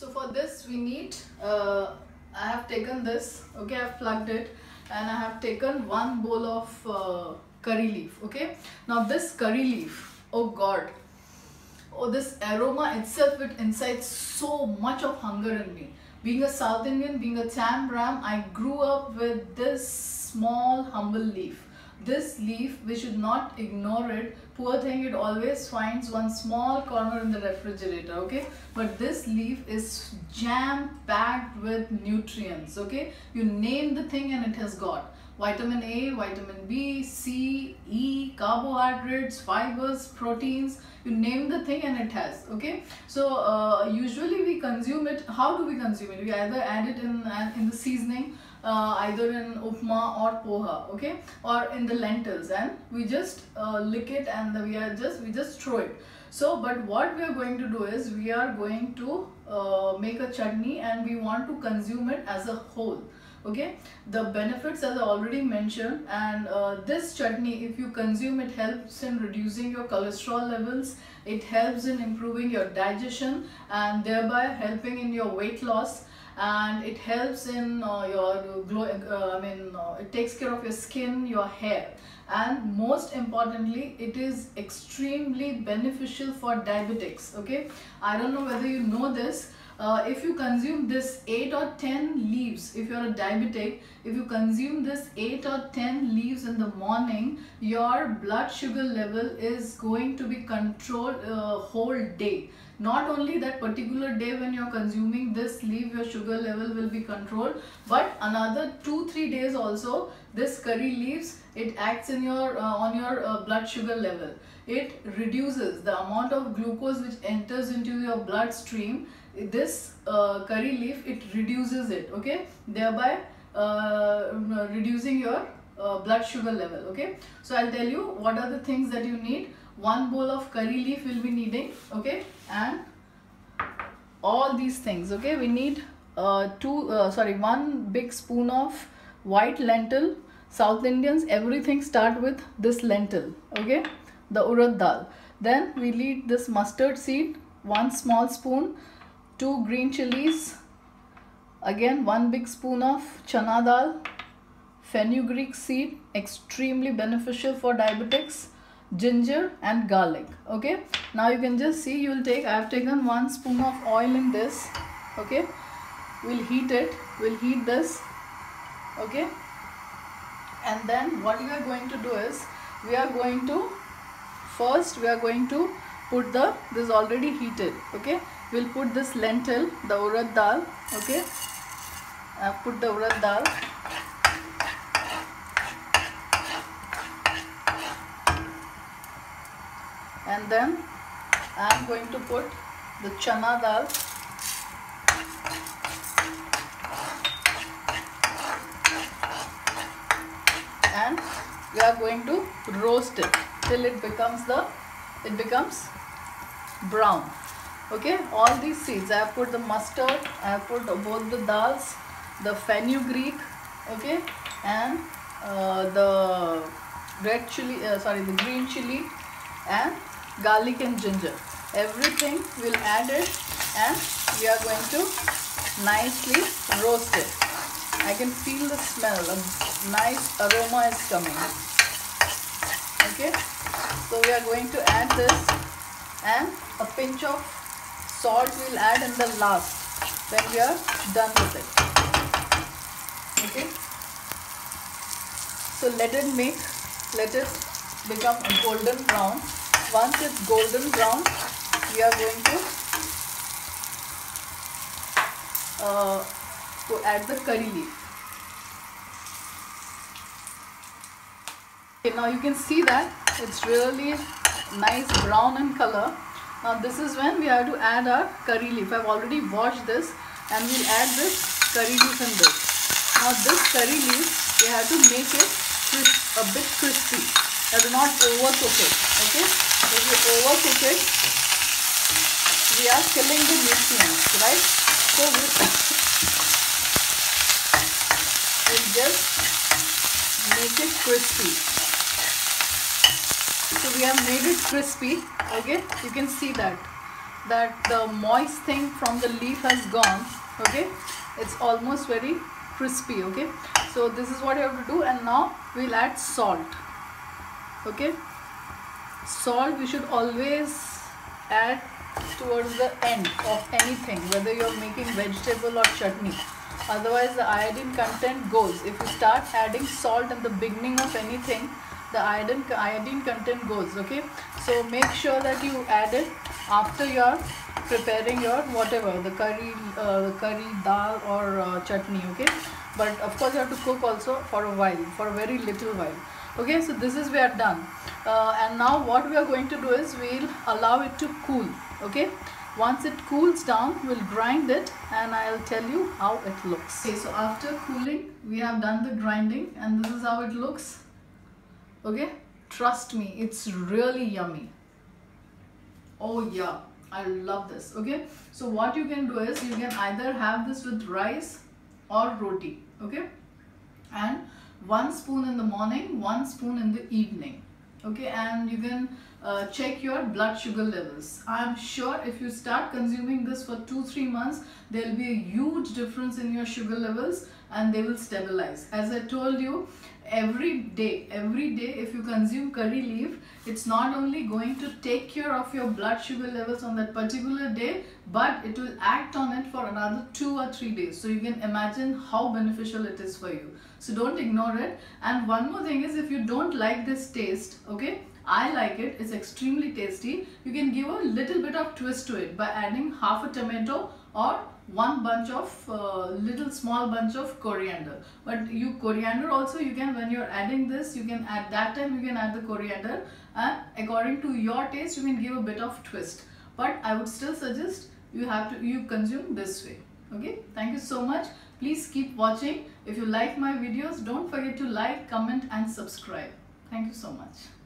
So for this we need, I have taken this, okay, I have plugged it, and I have taken 1 bowl of curry leaf, okay. Now this curry leaf, oh god, oh, this aroma itself, it incites so much of hunger in me. Being a South Indian, being a Cham Ram, I grew up with this small humble leaf. This leaf, we should not ignore it. Poor thing, it always finds one small corner in the refrigerator, okay. But this leaf is jam packed with nutrients, okay. You name the thing and it has got vitamin A, vitamin B, C, E, carbohydrates, fibers, proteins, you name the thing and it has, okay. So usually we consume it. How do we consume it? We either add it in the seasoning, either in upma or poha, okay, or in the lentils, and we just lick it and we just throw it. So but what we are going to do is we are going to make a chutney, and we want to consume it as a whole, okay. The benefits, as I already mentioned, and this chutney, if you consume, it helps in reducing your cholesterol levels, it helps in improving your digestion and thereby helping in your weight loss, and it helps in your glow, it takes care of your skin, your hair, and most importantly it is extremely beneficial for diabetics, okay. I don't know whether you know this. If you consume this 8 or 10 leaves, if you are a diabetic, if you consume this 8 or 10 leaves in the morning, your blood sugar level is going to be controlled whole day. Not only that particular day when you are consuming this leaf, your sugar level will be controlled, but another 2-3 days also, this curry leaves, it acts in your on your blood sugar level. It reduces the amount of glucose which enters into your bloodstream. This curry leaf, it reduces it, okay, thereby reducing your blood sugar level, okay. So I'll tell you what are the things that you need. 1 bowl of curry leaf will be needing, okay, and all these things, okay. We need 1 big spoon of white lentil. South Indians, everything start with this lentil, okay, the urad dal. Then we need this mustard seed, 1 small spoon, 2 green chilies, again 1 big spoon of chana dal, fenugreek seed, extremely beneficial for diabetics, ginger and garlic, okay. Now you can just see, you will take, I have taken 1 spoon of oil in this, okay. We'll heat it, we'll heat this, okay. And then what we are going to do is, we are going to first put this is already heated, okay. We'll put this lentil, the urad dal, okay. I've put the urad dal, and then I'm going to put the chana dal, and we are going to roast it till it becomes brown, okay. All these seeds, I have put the mustard, I have put both the dals, the fenugreek, okay, and the red chili, the green chili, and garlic and ginger. Everything we'll add it, and we are going to nicely roast it. I can feel the smell, a nice aroma is coming, okay. So we are going to add this, and a pinch of salt we'll add in the last when we are done with it, okay. So let it become a golden brown. Once it's golden brown, we are going to add the curry leaf. Okay, now you can see that it's really nice brown in color. Now this is when we have to add our curry leaf. I've already washed this, and we'll add this curry leaf in this. Now this curry leaf, we have to make it a bit crispy. You have to not overcook it, okay. If you overcook it, we are killing the nutrients, right? So we'll just make it crispy. So we have made it crispy, okay. You can see that that the moist thing from the leaf has gone. Okay, it's almost very crispy. Okay, so this is what you have to do. And now we'll add salt. Okay, salt we should always add towards the end of anything, whether you're making vegetable or chutney. Otherwise the iodine content goes. If you start adding salt in the beginning of anything, the iodine content goes. Okay, so make sure that you add it after you're preparing your whatever, the curry, dal or chutney. Okay, but of course you have to cook also for a while, for a very little while. Okay, so this is we are done. And now what we are going to do is we'll allow it to cool. Okay, once it cools down, we'll grind it and I'll tell you how it looks. Okay, so after cooling, we have done the grinding and this is how it looks. Okay, trust me, it's really yummy. Oh yeah, I love this. Okay, so what you can do is you can either have this with rice or roti. Okay, and 1 spoon in the morning, 1 spoon in the evening. Okay, and you can check your blood sugar levels. I'm sure if you start consuming this for 2-3 months, there will be a huge difference in your sugar levels and they will stabilize. As I told you, every day if you consume curry leaf, it's not only going to take care of your blood sugar levels on that particular day, but it will act on it for another 2 or 3 days. So you can imagine how beneficial it is for you. So don't ignore it. And one more thing is, if you don't like this taste, okay, I like it, it's extremely tasty, you can give a little bit of twist to it by adding half a tomato or one bunch of little small bunch of coriander. But coriander also you can, when you're adding this, you can at that time you can add the coriander, and according to your taste you can give a bit of twist. But I would still suggest you consume this way. Okay, thank you so much. Please keep watching. If you like my videos, don't forget to like, comment and subscribe. Thank you so much.